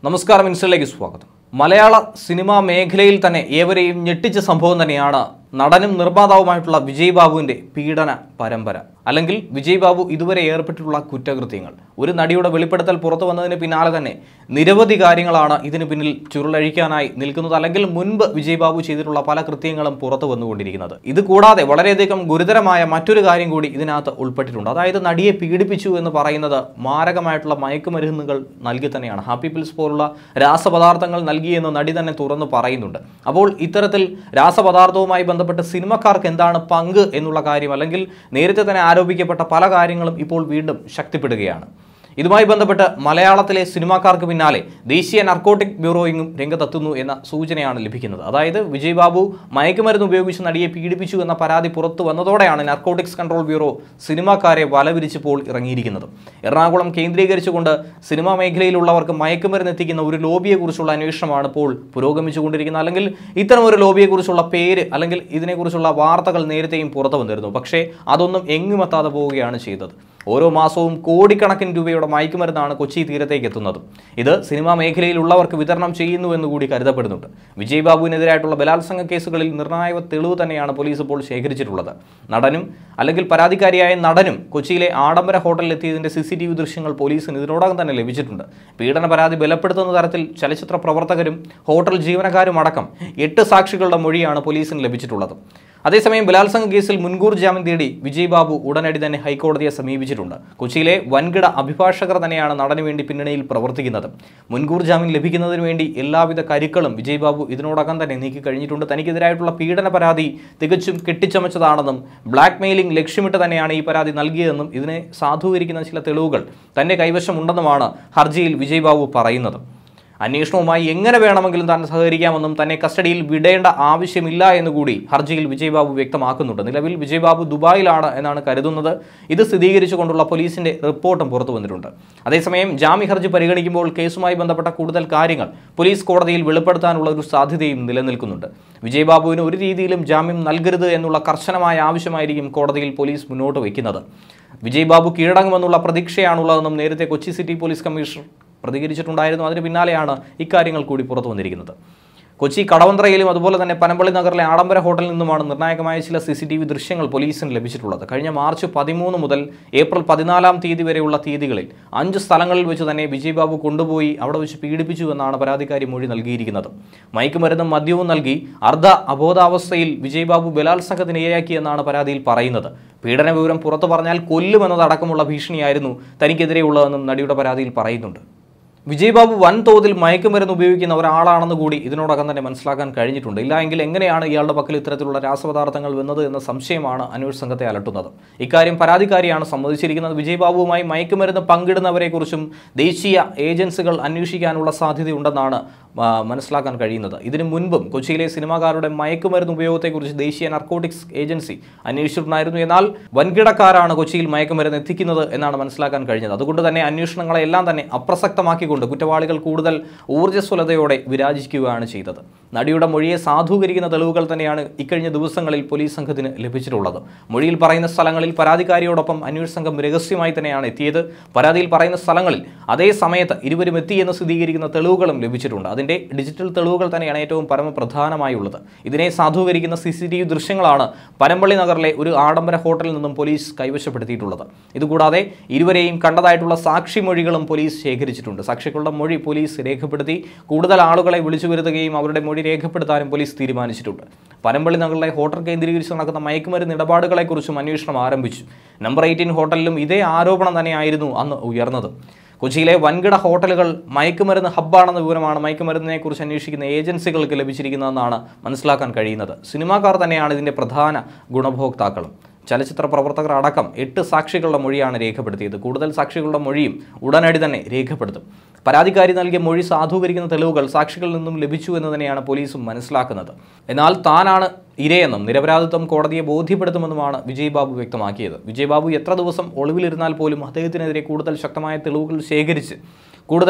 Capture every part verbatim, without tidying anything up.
നമസ്കാരം, ഇൻസ്റ്റയിലേക്ക് സ്വാഗതം. മലയാള സിനിമാ മേഖലയിൽ തന്നെ ഏവരെയും ഞെട്ടിച്ച സംഭവം തന്നെയാണ് നടനും നിർമ്മാതാവുമായിട്ടുള്ള വിജയ് ബാബുവിൻ്റെ പീഡന പരമ്പര, അല്ലെങ്കിൽ വിജയ് ബാബു ഇതുവരെ ഏർപ്പെട്ടിട്ടുള്ള കുറ്റകൃത്യങ്ങൾ. ഒരു നടിയുടെ വെളിപ്പെടുത്തൽ പുറത്തു വന്നതിന് പിന്നാലെ തന്നെ നിരവധി കാര്യങ്ങളാണ് ഇതിന് പിന്നിൽ ചുരുളഴിക്കാനായി നിൽക്കുന്നത്, അല്ലെങ്കിൽ മുൻപ് വിജയ് ബാബു ചെയ്തിട്ടുള്ള പല കൃത്യങ്ങളും പുറത്തു വന്നുകൊണ്ടിരിക്കുന്നത്. ഇത് കൂടാതെ വളരെയധികം ഗുരുതരമായ മറ്റൊരു കാര്യം കൂടി ഇതിനകത്ത് ഉൾപ്പെട്ടിട്ടുണ്ട്. അതായത് നടിയെ പീഡിപ്പിച്ചു എന്ന് പറയുന്നത് മാരകമായിട്ടുള്ള മയക്കുമരുന്നുകൾ നൽകി തന്നെയാണ്. ഹാപ്പി പിൽസ് പോലുള്ള രാസപദാർത്ഥങ്ങൾ നൽകിയെന്ന് നടി തന്നെ തുറന്നു പറയുന്നുണ്ട്. അപ്പോൾ ഇത്തരത്തിൽ രാസപദാർത്ഥവുമായി ബന്ധപ്പെട്ട് സിനിമക്കാർക്ക് എന്താണ് പങ്ക് എന്നുള്ള കാര്യം, അല്ലെങ്കിൽ നേരത്തെ തന്നെ ആരോപിക്കപ്പെട്ട പല കാര്യങ്ങളും ഇപ്പോൾ വീണ്ടും ശക്തിപ്പെടുകയാണ്. ഇതുമായി ബന്ധപ്പെട്ട് മലയാളത്തിലെ സിനിമാക്കാർക്ക് പിന്നാലെ ദേശീയ നർക്കോട്ടിക് ബ്യൂറോയും രംഗത്തെത്തുന്നു എന്ന സൂചനയാണ് ലഭിക്കുന്നത്. അതായത് വിജയ് ബാബു മയക്കുമരുന്ന് ഉപയോഗിച്ച് നടിയെ പീഡിപ്പിച്ചു എന്ന പരാതി പുറത്തു വന്നതോടെയാണ് നർക്കോട്ടിക്സ് കൺട്രോൾ ബ്യൂറോ സിനിമാക്കാരെ വലവിരിച്ചപ്പോൾ ഇറങ്ങിയിരിക്കുന്നത്. എറണാകുളം കേന്ദ്രീകരിച്ചുകൊണ്ട് സിനിമാ മേഖലയിലുള്ളവർക്ക് മയക്കുമരുന്ന് എത്തിക്കുന്ന ഒരു ലോബിയെക്കുറിച്ചുള്ള അന്വേഷണമാണ് ഇപ്പോൾ പുരോഗമിച്ചുകൊണ്ടിരിക്കുന്നത്. അല്ലെങ്കിൽ ഇത്തരം ഒരു ലോബിയെക്കുറിച്ചുള്ള പേര് അല്ലെങ്കിൽ ഇതിനെക്കുറിച്ചുള്ള വാർത്തകൾ നേരത്തെയും പുറത്തു വന്നിരുന്നു. പക്ഷേ അതൊന്നും എങ്ങുമെത്താതെ പോവുകയാണ് ചെയ്തത്. ഓരോ മാസവും കോടിക്കണക്കിന് രൂപയുടെ മയക്കുമരുന്നാണ് കൊച്ചി തീരത്തേക്ക് എത്തുന്നത്. ഇത് സിനിമാ മേഖലയിലുള്ളവർക്ക് വിതരണം ചെയ്യുന്നുവെന്ന് കൂടി കരുതപ്പെടുന്നുണ്ട്. വിജയ് ബാബുവിനെതിരായിട്ടുള്ള ബലാത്സംഗ കേസുകളിൽ നിർണായക തെളിവ് തന്നെയാണ് പോലീസ് ഇപ്പോൾ ശേഖരിച്ചിട്ടുള്ളത്. നടനും അല്ലെങ്കിൽ പരാതിക്കാരിയായ നടനും കൊച്ചിയിലെ ആഡംബര ഹോട്ടലിലെത്തിയതിൻ്റെ സി സി ടി വി ദൃശ്യങ്ങൾ പോലീസിന് ഇതിനോടകം തന്നെ ലഭിച്ചിട്ടുണ്ട്. പീഡന പരാതി ബലപ്പെടുത്തുന്ന തരത്തിൽ ചലച്ചിത്ര പ്രവർത്തകരും ഹോട്ടൽ ജീവനക്കാരും അടക്കം എട്ട് സാക്ഷികളുടെ മൊഴിയാണ് പോലീസിന് ലഭിച്ചിട്ടുള്ളത്. അതേസമയം ബലാത്സംഗ കേസിൽ മുൻകൂർ ജാമ്യം തേടി വിജയ് ബാബു ഉടനടി തന്നെ ഹൈക്കോടതിയെ സമീപിച്ചിട്ടുണ്ട്. കൊച്ചിയിലെ വൻകിട അഭിഭാഷകർ തന്നെയാണ് നടനു വേണ്ടി പിന്നണിയിൽ പ്രവർത്തിക്കുന്നത്. മുൻകൂർ ജാമ്യം ലഭിക്കുന്നതിന് വേണ്ടി എല്ലാവിധ കരുക്കളും വിജയ് ബാബു ഇതിനോടകം തന്നെ നീക്കി കഴിഞ്ഞിട്ടുണ്ട്. തനിക്കെതിരായിട്ടുള്ള പീഡന പരാതി തികച്ചും കെട്ടിച്ചമച്ചതാണെന്നും ബ്ലാക്ക് മെയിലിംഗ് ലക്ഷ്യമിട്ട് തന്നെയാണ് ഈ പരാതി നൽകിയതെന്നും ഇതിനെ സാധൂകരിക്കുന്ന ചില തെളിവുകൾ തന്റെ കൈവശമുണ്ടെന്നുമാണ് ഹർജിയിൽ വിജയ് ബാബു പറയുന്നത്. അന്വേഷണവുമായി എങ്ങനെ വേണമെങ്കിലും താൻ സഹകരിക്കാമെന്നും തന്നെ കസ്റ്റഡിയിൽ വിടേണ്ട ആവശ്യമില്ല എന്നുകൂടി ഹർജിയിൽ വിജയ് ബാബു വ്യക്തമാക്കുന്നുണ്ട്. നിലവിൽ വിജയ് ബാബു ദുബായിലാണ് എന്നാണ് കരുതുന്നത്. ഇത് സ്ഥിരീകരിച്ചുകൊണ്ടുള്ള പോലീസിന്റെ റിപ്പോർട്ടും പുറത്തു വന്നിട്ടുണ്ട്. അതേസമയം ജാമ്യ ഹർജി പരിഗണിക്കുമ്പോൾ കേസുമായി ബന്ധപ്പെട്ട കൂടുതൽ കാര്യങ്ങൾ പോലീസ് കോടതിയിൽ വെളിപ്പെടുത്താനുള്ള ഒരു സാധ്യതയും നിലനിൽക്കുന്നുണ്ട്. വിജയ് ബാബുവിന് ഒരു രീതിയിലും ജാമ്യം നൽകരുത് എന്നുള്ള കർശനമായ ആവശ്യമായിരിക്കും കോടതിയിൽ പോലീസ് മുന്നോട്ട് വയ്ക്കുന്നത്. വിജയ് ബാബു കീഴടങ്ങുമെന്നുള്ള പ്രതീക്ഷയാണുള്ളതെന്നും നേരത്തെ കൊച്ചി സിറ്റി പോലീസ് കമ്മീഷണർ പ്രതികരിച്ചിട്ടുണ്ടായിരുന്നു. അതിന് പിന്നാലെയാണ് ഇക്കാര്യങ്ങൾ കൂടി പുറത്തു വന്നിരിക്കുന്നത്. കൊച്ചി കടവന്ത്രയിലും അതുപോലെ തന്നെ പനമ്പള്ളി നഗറിലെ ആഡംബര ഹോട്ടലിൽ നിന്നുമാണ് നിർണായകമായ ചില സി സി ടി വി ദൃശ്യങ്ങൾ പോലീസിന് ലഭിച്ചിട്ടുള്ളത്. കഴിഞ്ഞ മാർച്ച് പതിമൂന്ന് മുതൽ ഏപ്രിൽ പതിനാലാം തീയതി വരെയുള്ള തീയതികളിൽ അഞ്ച് സ്ഥലങ്ങളിൽ വെച്ച് തന്നെ വിജയ് ബാബു കൊണ്ടുപോയി അവിടെ വെച്ച് പീഡിപ്പിച്ചു എന്നാണ് പരാതിക്കാരി മൊഴി നൽകിയിരിക്കുന്നത്. മയക്കുമരുന്നും മദ്യവും നൽകി അർദ്ധ അബോധാവസ്ഥയിൽ വിജയ് ബാബു ബലാത്സംഗത്തിന് ഇരയാക്കിയെന്നാണ് പരാതിയിൽ പറയുന്നത്. പീഡന വിവരം പുറത്തു പറഞ്ഞാൽ കൊല്ലുമെന്നതടക്കമുള്ള ഭീഷണിയായിരുന്നു തനിക്കെതിരെയുള്ളതെന്നും നടിയുടെ പരാതിയിൽ പറയുന്നുണ്ട്. വിജയ് ബാബു വൻതോതിൽ മയക്കുമരുന്ന് ഉപയോഗിക്കുന്ന ഒരാളാണെന്ന് കൂടി ഇതിനോടകം തന്നെ മനസ്സിലാക്കാൻ കഴിഞ്ഞിട്ടുണ്ട്. ഇല്ല എങ്കിൽ എങ്ങനെയാണ് ഇയാളുടെ പക്കൽ ഇത്തരത്തിലുള്ള രാസപദാർത്ഥങ്ങൾ വന്നത് എന്ന സംശയമാണ് അന്വേഷണ സംഘത്തെ അലട്ടുന്നത്. ഇക്കാര്യം പരാതിക്കാരിയാണ് സമ്മതിച്ചിരിക്കുന്നത്. വിജയ് ബാബുവുമായി മയക്കുമരുന്ന് പങ്കിടുന്നവരെക്കുറിച്ചും ദേശീയ ഏജൻസികൾ അന്വേഷിക്കാനുള്ള സാധ്യതയുണ്ടെന്നാണ് മനസ്സിലാക്കാൻ കഴിയുന്നത്. ഇതിനു മുൻപും കൊച്ചിയിലെ സിനിമാക്കാരുടെ മയക്കുമരുന്ന് ഉപയോഗത്തെക്കുറിച്ച് ദേശീയ നർക്കോട്ടിക്സ് ഏജൻസി അന്വേഷിച്ചിട്ടുണ്ടായിരുന്നു. എന്നാൽ വൻകിടക്കാരാണ് കൊച്ചിയിൽ മയക്കുമരുന്ന് എത്തിക്കുന്നത് എന്നാണ് മനസ്സിലാക്കാൻ കഴിഞ്ഞത്. അതുകൊണ്ട് തന്നെ അന്വേഷണങ്ങളെല്ലാം തന്നെ അപ്രസക്തമാക്കി കുറ്റവാളികൾ കൂടുതൽ ഊർജ്ജസ്വലതയോടെ വിരാജിക്കുകയാണ് ചെയ്തത്. നടിയുടെ മൊഴിയെ സാധൂകരിക്കുന്ന തെളിവുകൾ തന്നെയാണ് ഇക്കഴിഞ്ഞ ദിവസങ്ങളിൽ പോലീസ് സംഘത്തിന് ലഭിച്ചിട്ടുള്ളത്. മൊഴിയിൽ പറയുന്ന സ്ഥലങ്ങളിൽ പരാതിക്കാരിയോടൊപ്പം അന്വേഷണ സംഘം രഹസ്യമായി തന്നെയാണ് എത്തിയത്. പരാതിയിൽ പറയുന്ന സ്ഥലങ്ങളിൽ അതേ സമയത്ത് ഇരുവരും എത്തിയെന്ന് സ്ഥിരീകരിക്കുന്ന തെളിവുകളും ലഭിച്ചിട്ടുണ്ട്. അതിൻ്റെ ഡിജിറ്റൽ തെളിവുകൾ തന്നെയാണ് ഏറ്റവും പരമപ്രധാനമായുള്ളത്. ഇതിനെ സാധൂകരിക്കുന്ന സി സി ടി വി ദൃശ്യങ്ങളാണ് പനമ്പള്ളി നഗറിലെ ഒരു ആഡംബര ഹോട്ടലിൽ നിന്നും പോലീസ് കൈവശപ്പെടുത്തിയിട്ടുള്ളത്. ഇതുകൂടാതെ ഇരുവരെയും കണ്ടതായിട്ടുള്ള സാക്ഷി മൊഴികളും പോലീസ് ശേഖരിച്ചിട്ടുണ്ട്. സാക്ഷികളുടെ മൊഴി പോലീസ് രേഖപ്പെടുത്തി കൂടുതൽ ആളുകളെ വിളിച്ചു വരുത്തുകയും അവരുടെ മൊഴി രേഖപ്പെടുത്താനും പോലീസ് തീരുമാനിച്ചിട്ടുണ്ട്. പനമ്പള്ളി നഗറിലെ ഹോട്ടൽ കേന്ദ്രീകരിച്ച് നടക്കുന്ന മയക്കുമരുന്ന് ഇടപാടുകളെക്കുറിച്ചും അന്വേഷണം ആരംഭിച്ചു. നമ്പർ എയ്റ്റീൻ ഹോട്ടലിലും ഇതേ ആരോപണം തന്നെയായിരുന്നു അന്ന് ഉയർന്നത്. കൊച്ചിയിലെ വൻകിട ഹോട്ടലുകൾ മയക്കുമരുന്ന് ഹബ്ബാണെന്ന വിവരമാണ് മയക്കുമരുന്നിനെ കുറിച്ച് അന്വേഷിക്കുന്ന ഏജൻസികൾക്ക് ലഭിച്ചിരിക്കുന്നതെന്നാണ് മനസ്സിലാക്കാൻ കഴിയുന്നത്. സിനിമാക്കാർ തന്നെയാണ് ഇതിൻ്റെ പ്രധാന ഗുണഭോക്താക്കളും. ചലച്ചിത്ര പ്രവർത്തകർ അടക്കം എട്ട് സാക്ഷികളുടെ മൊഴിയാണ് രേഖപ്പെടുത്തിയത്. കൂടുതൽ സാക്ഷികളുടെ മൊഴിയും ഉടനടി തന്നെ രേഖപ്പെടുത്തും. പരാതിക്കാരി നൽകിയ മൊഴി സാധൂകരിക്കുന്ന തെളിവുകൾ സാക്ഷികളിൽ നിന്നും ലഭിച്ചു എന്ന് തന്നെയാണ് പോലീസും മനസ്സിലാക്കുന്നത്. എന്നാൽ താനാണ് ഇരയെന്നും നിരപരാധിത്വം കോടതിയെ ബോധ്യപ്പെടുത്തുമെന്നുമാണ് വിജയ് ബാബു വ്യക്തമാക്കിയത്. വിജയ് ബാബു എത്ര ദിവസം ഒളിവിലിരുന്നാൽ പോലും അദ്ദേഹത്തിനെതിരെ കൂടുതൽ ശക്തമായ തെളിവുകൾ ശേഖരിച്ച് കൂടുതൽ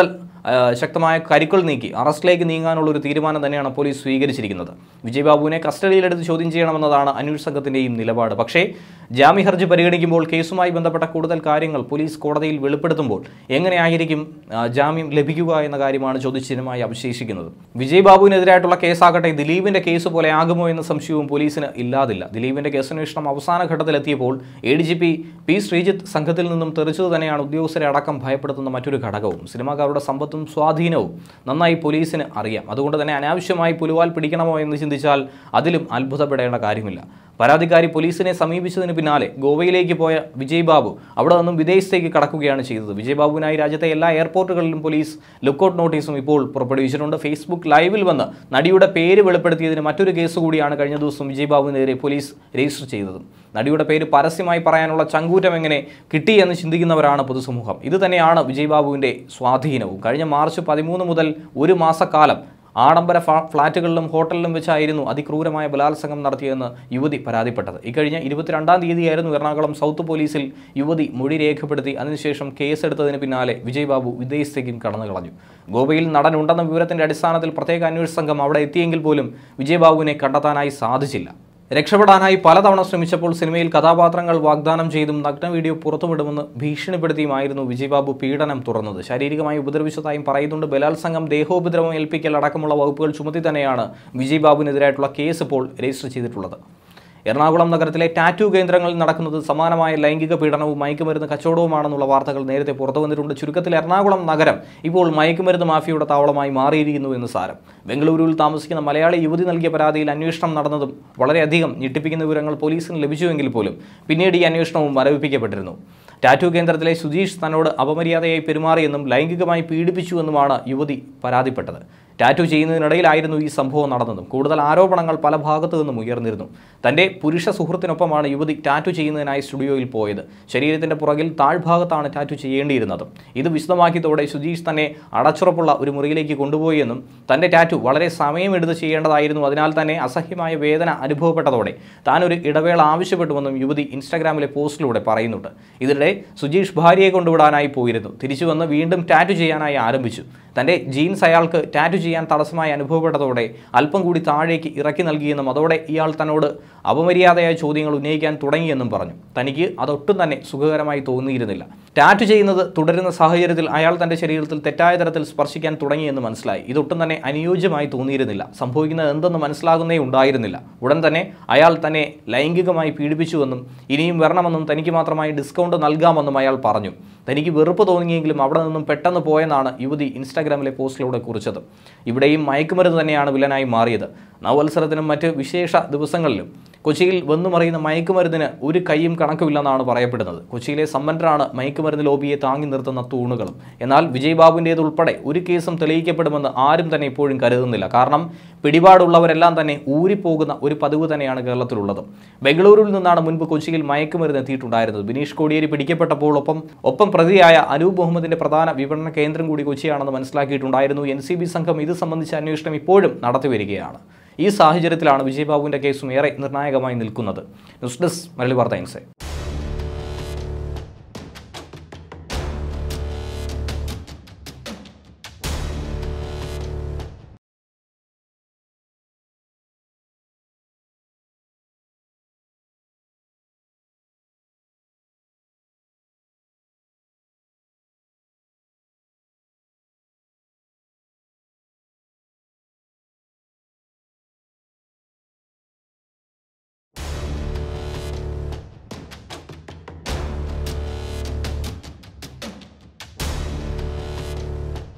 ശക്തമായ കരുക്കൾ നീക്കി അറസ്റ്റിലേക്ക് നീങ്ങാനുള്ള ഒരു തീരുമാനം തന്നെയാണ് പോലീസ് സ്വീകരിച്ചിരിക്കുന്നത്. വിജയ് ബാബുവിനെ കസ്റ്റഡിയിലെടുത്ത് ചോദ്യം ചെയ്യണമെന്നതാണ് അന്വേഷണ സംഘത്തിൻ്റെയും നിലപാട്. പക്ഷേ ജാമ്യ ഹർജി പരിഗണിക്കുമ്പോൾ കേസുമായി ബന്ധപ്പെട്ട കൂടുതൽ കാര്യങ്ങൾ പോലീസ് കോടതിയിൽ വെളിപ്പെടുത്തുമ്പോൾ എങ്ങനെയായിരിക്കും ജാമ്യം ലഭിക്കുക എന്ന കാര്യമാണ് ചോദ്യചിഹ്നമായി അവശേഷിക്കുന്നത്. വിജയ് ബാബുവിനെതിരായിട്ടുള്ള കേസാകട്ടെ ദിലീപിന്റെ കേസ് പോലെ ആകുമോ എന്ന സംശയവും പോലീസിന് ഇല്ലാതില്ല. ദിലീപിന്റെ കേസന്വേഷണം അവസാന ഘട്ടത്തിലെത്തിയപ്പോൾ A D G P P Sreejith സംഘത്തിൽ നിന്നും തെറിച്ചത് തന്നെയാണ് ഉദ്യോഗസ്ഥരെ അടക്കം ഭയപ്പെടുത്തുന്ന മറ്റൊരു ഘടകവും. സിനിമാക്കാരുടെ സമ്പത്തും സ്വാധീനവും നന്നായി പോലീസിന് അറിയാം. അതുകൊണ്ട് തന്നെ അനാവശ്യമായി പുലുവാൽ പിടിക്കണമോ എന്ന് ചിന്തിച്ചാൽ അതിലും അത്ഭുതപ്പെടേണ്ട കാര്യമില്ല. പരാതിക്കാരി പോലീസിനെ സമീപിച്ചതിന് പിന്നാലെ ഗോവയിലേക്ക് പോയ വിജയ് ബാബു അവിടെ നിന്നും വിദേശത്തേക്ക് കടക്കുകയാണ് ചെയ്തത്. വിജയ് ബാബുവിനായി രാജ്യത്തെ എല്ലാ എയർപോർട്ടുകളിലും പോലീസ് ലുക്കൌട്ട് നോട്ടീസും ഇപ്പോൾ പുറപ്പെടുവിച്ചിട്ടുണ്ട്. ഫേസ്ബുക്ക് ലൈവിൽ വന്ന് നടിയുടെ പേര് വെളിപ്പെടുത്തിയതിന് മറ്റൊരു കേസ് കൂടിയാണ് കഴിഞ്ഞ ദിവസം വിജയ് ബാബുവിനെതിരെ പോലീസ് രജിസ്റ്റർ ചെയ്തത്. നടിയുടെ പേര് പരസ്യമായി പറയാനുള്ള ചങ്കൂറ്റം എങ്ങനെ കിട്ടി എന്ന് ചിന്തിക്കുന്നവരാണ് പൊതുസമൂഹം. ഇത് തന്നെയാണ് വിജയ് ബാബുവിൻ്റെ സ്വാധീനവും. കഴിഞ്ഞ മാർച്ച് പതിമൂന്ന് മുതൽ ഒരു മാസക്കാലം ആഡംബര ഫ്ളാറ്റുകളിലും ഹോട്ടലിലും വെച്ചായിരുന്നു അതിക്രൂരമായ ബലാത്സംഗം നടത്തിയെന്ന് യുവതി പരാതിപ്പെട്ടത്. ഇക്കഴിഞ്ഞ ഇരുപത്തിരണ്ടാം തീയതിയായിരുന്നു എറണാകുളം സൗത്ത് പോലീസിൽ യുവതി മൊഴി രേഖപ്പെടുത്തി അതിനുശേഷം കേസെടുത്തതിന് പിന്നാലെ വിജയ് ബാബു വിദേശത്തേക്കും കടന്നു കളഞ്ഞു. ഗോവയിൽ നടനുണ്ടെന്ന വിവരത്തിന്റെ അടിസ്ഥാനത്തിൽ പ്രത്യേക അന്വേഷണ സംഘം അവിടെ എത്തിയെങ്കിൽ പോലും വിജയ് ബാബുവിനെ കണ്ടെത്താനായി സാധിച്ചില്ല. രക്ഷപ്പെടാനായി പലതവണ ശ്രമിച്ചപ്പോൾ സിനിമയിൽ കഥാപാത്രങ്ങൾ വാഗ്ദാനം ചെയ്തും നഗ്ന വീഡിയോ പുറത്തുവിടുമെന്ന് ഭീഷണിപ്പെടുത്തിയുമായിരുന്നു വിജയ് ബാബു പീഡനം തുറന്നത്. ശാരീരികമായി ഉപദ്രവിച്ചതായും പറയുന്നുണ്ട്. ബലാത്സംഗം, ദേഹോപദ്രവം ഏൽപ്പിക്കൽ അടക്കമുള്ള വകുപ്പുകൾ ചുമത്തി തന്നെയാണ് വിജയ് ബാബുവിനെതിരായിട്ടുള്ള കേസ് ഇപ്പോൾ രജിസ്റ്റർ ചെയ്തിട്ടുള്ളത്. എറണാകുളം നഗരത്തിലെ ടാറ്റു കേന്ദ്രങ്ങളിൽ നടക്കുന്നത് സമാനമായ ലൈംഗിക പീഡനവും മയക്കുമരുന്ന് കച്ചവടവുമാണെന്നുള്ള വാർത്തകൾ നേരത്തെ പുറത്തു വന്നിട്ടുണ്ട്. ചുരുക്കത്തിൽ എറണാകുളം നഗരം ഇപ്പോൾ മയക്കുമരുന്ന് മാഫിയയുടെ താവളമായി മാറിയിരിക്കുന്നു എന്ന് സാരം. ബംഗളൂരുവിൽ താമസിക്കുന്ന മലയാളി യുവതി നൽകിയ പരാതിയിൽ അന്വേഷണം നടന്നതും വളരെയധികം ഞെട്ടിപ്പിക്കുന്ന വിവരങ്ങൾ പോലീസിന് ലഭിച്ചുവെങ്കിൽ പോലും പിന്നീട് ഈ അന്വേഷണവും മരവിപ്പിക്കപ്പെട്ടിരുന്നു. ടാറ്റു കേന്ദ്രത്തിലെ സുജീഷ് തന്നോട് അപമര്യാദയായി പെരുമാറിയെന്നും ലൈംഗികമായി പീഡിപ്പിച്ചുവെന്നുമാണ് യുവതി പരാതിപ്പെട്ടത്. ടാറ്റു ചെയ്യുന്നതിനിടയിലായിരുന്നു ഈ സംഭവം നടന്നതും. കൂടുതൽ ആരോപണങ്ങൾ പല ഭാഗത്തു നിന്നും ഉയർന്നിരുന്നു. തൻ്റെ പുരുഷ സുഹൃത്തിനൊപ്പമാണ് യുവതി ടാറ്റു ചെയ്യുന്നതിനായി സ്റ്റുഡിയോയിൽ പോയത്. ശരീരത്തിൻ്റെ പുറകിൽ താഴ്ഭാഗത്താണ് ടാറ്റു ചെയ്യേണ്ടിയിരുന്നതും. ഇത് വിശദമാക്കിയതോടെ സുജീഷ് തന്നെ അടച്ചുറപ്പുള്ള ഒരു മുറിയിലേക്ക് കൊണ്ടുപോയി എന്നും തൻ്റെ ടാറ്റു വളരെ സമയമെടുത്ത് ചെയ്യേണ്ടതായിരുന്നു, അതിനാൽ തന്നെ അസഹ്യമായ വേദന അനുഭവപ്പെട്ടതോടെ താൻ ഒരു ഇടവേള ആവശ്യപ്പെട്ടുവെന്നും യുവതി ഇൻസ്റ്റാഗ്രാമിലെ പോസ്റ്റിലൂടെ പറയുന്നുണ്ട്. ഇതിനിടെ സുജീഷ് ഭാര്യയെ കൊണ്ടുവിടാനായി പോയിരുന്നു. തിരിച്ചു വന്ന് വീണ്ടും ടാറ്റു ചെയ്യാനായി ആരംഭിച്ചു. തൻ്റെ ജീൻസ് അയാൾക്ക് ടാറ്റു ചെയ്യാൻ തടസ്സമായി അനുഭവപ്പെട്ടതോടെ അല്പം കൂടി താഴേക്ക് ഇറക്കി നൽകിയെന്നും അതോടെ ഇയാൾ തന്നോട് അപമര്യാദയായ ചോദ്യങ്ങൾ ഉന്നയിക്കാൻ തുടങ്ങിയെന്നും പറഞ്ഞു. തനിക്ക് അതൊട്ടും തന്നെ സുഖകരമായി തോന്നിയിരുന്നില്ല. ടാറ്റു ചെയ്യുന്നത് തുടരുന്ന സാഹചര്യത്തിൽ അയാൾ തൻ്റെ ശരീരത്തിൽ തെറ്റായ തരത്തിൽ സ്പർശിക്കാൻ തുടങ്ങിയെന്ന് മനസ്സിലായി. ഇതൊട്ടും തന്നെ അനുയോജ്യമായി തോന്നിയിരുന്നില്ല. സംഭവിക്കുന്നത് എന്തെന്ന് മനസ്സിലാകുന്നേ ഉണ്ടായിരുന്നില്ല. ഉടൻ തന്നെ അയാൾ തന്നെ ലൈംഗികമായി പീഡിപ്പിച്ചുവെന്നും ഇനിയും വരണമെന്നും തനിക്ക് മാത്രമായി ഡിസ്കൗണ്ട് നൽകാമെന്നും അയാൾ പറഞ്ഞു. തനിക്ക് വെറുപ്പ് തോന്നിയെങ്കിലും അവിടെ നിന്നും പെട്ടെന്ന് പോയെന്നാണ് യുവതി ഇൻസ്റ്റാഗ്രാമിലെ പോസ്റ്റിലൂടെ കുറിച്ചത്. ഇവിടെയും മയക്കുമരുന്ന് തന്നെയാണ് വില്ലനായി മാറിയത്. നവവത്സരത്തിനും മറ്റ് വിശേഷ ദിവസങ്ങളിലും കൊച്ചിയിൽ വന്നുമറിയുന്ന മയക്കുമരുന്നിന് ഒരു കൈയും കണക്കുമില്ലെന്നാണ് പറയപ്പെടുന്നത്. കൊച്ചിയിലെ സമ്പന്നരാണ് മയക്കുമരുന്ന് ലോബിയെ താങ്ങി നിർത്തുന്ന തൂണുകളും. എന്നാൽ വിജയ് ബാബുവിൻ്റേതുൾപ്പെടെ ഒരു കേസും തെളിയിക്കപ്പെടുമെന്ന് ആരും തന്നെ ഇപ്പോഴും കരുതുന്നില്ല. കാരണം പിടിപാടുള്ളവരെല്ലാം തന്നെ ഊരിപ്പോകുന്ന ഒരു പതിവ് തന്നെയാണ് കേരളത്തിലുള്ളത്. ബംഗളൂരുവിൽ നിന്നാണ് മുൻപ് കൊച്ചിയിൽ മയക്കുമരുന്ന് എത്തിയിട്ടുണ്ടായിരുന്നത്. ബിനീഷ് കോടിയേരി പിടിക്കപ്പെട്ടപ്പോൾ ഒപ്പം ഒപ്പം പ്രതിയായ അനൂപ് മുഹമ്മദിന്റെ പ്രധാന വിപണന കേന്ദ്രം കൂടി കൊച്ചിയാണെന്ന് മനസ്സിലാക്കിയിട്ടുണ്ടായിരുന്നു. എൻ സി ബി സംഘം ഇത് സംബന്ധിച്ച അന്വേഷണം ഇപ്പോഴും നടത്തിവരികയാണ്. ഈ സാഹചര്യത്തിലാണ് വിജയ് ബാബുവിൻ്റെ കേസും ഏറെ നിർണായകമായി നിൽക്കുന്നത്. ന്യൂസ് ഡെസ്ക് മലയാളി വാർത്ത ഇൻസൈറ്റ്.